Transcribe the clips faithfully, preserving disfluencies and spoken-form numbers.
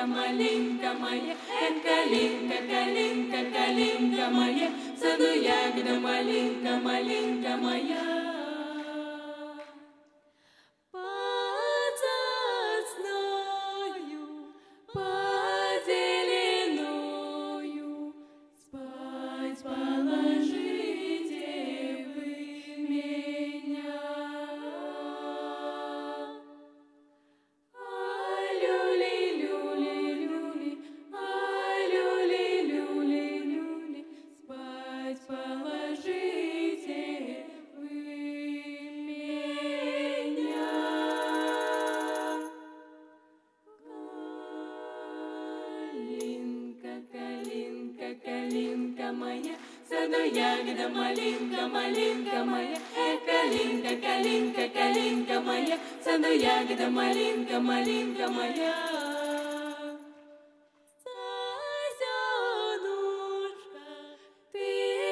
малинка моя, э, калинка, калинка, калинка моя, в саду ягода малинка, малинка моя. Под сосною, под зеленою, спать положите вы меня. Люли-люли-люли, ай, люли-люли-люли, спать положите вы меня. Калинка, калинка, калинка моя, в саду ягода малинка, малинка моя, э, калинка, калинка, калинка моя, в саду ягода малинка, малинка моя. Сосенушка, ты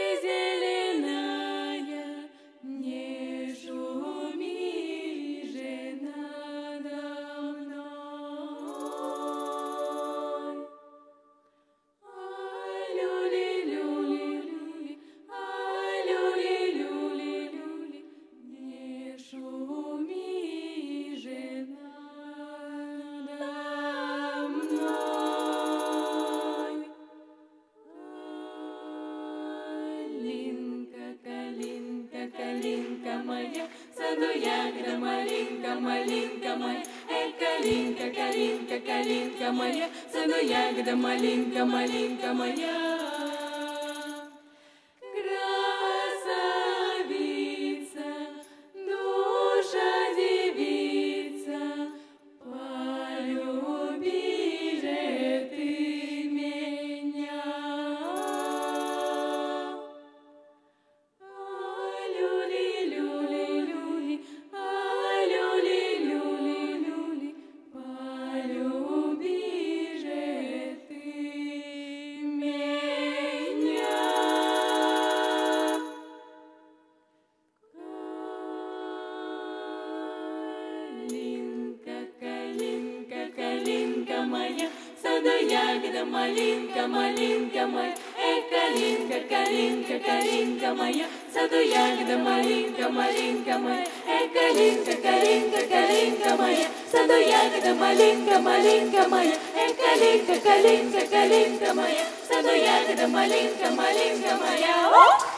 зеленая, не шуми же надо мной. Ай, люли-люли-люли, ай, люли-люли-люли, не шуми же надо мной. Калинка, калинка, калинка моя, в саду ягода малинка, малинка моя, эй, калинка, калинка, калинка моя, в саду ягода малинка, малинка моя. Красавица, душа девица, полюби же ты меня. Ай, люли-люли-люли, ай, люли-люли-люли, полюби же ты меня. Калинка, калинка, калинка моя, в саду ягода малинка, малинка моя, эй, калинка, калинка, калинка моя, в саду ягода малинка, малинка моя, эй, калинка, калинка, калинка моя, в саду ягода малинка, малинка моя, эй, калинка, калинка, калинка моя, в саду ягода малинка, малинка моя.